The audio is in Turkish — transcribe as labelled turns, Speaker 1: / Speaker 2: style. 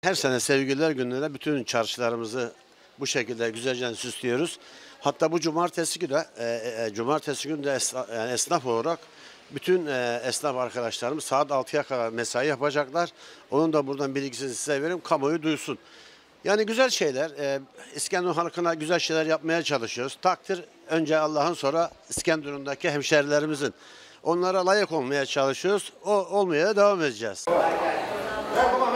Speaker 1: Her sene Sevgililer Günü'nde bütün çarşılarımızı bu şekilde güzelce süslüyoruz. Hatta bu cumartesi günü de yani esnaf olarak bütün esnaf arkadaşlarımız saat 6'ya kadar mesai yapacaklar. Onun da buradan bilgisini size vereyim, kamuoyu duysun. Yani güzel şeyler, İskenderun halkına güzel şeyler yapmaya çalışıyoruz. Takdir önce Allah'ın, sonra İskenderun'daki hemşerilerimizin. Onlara layık olmaya çalışıyoruz. Olmaya da devam edeceğiz.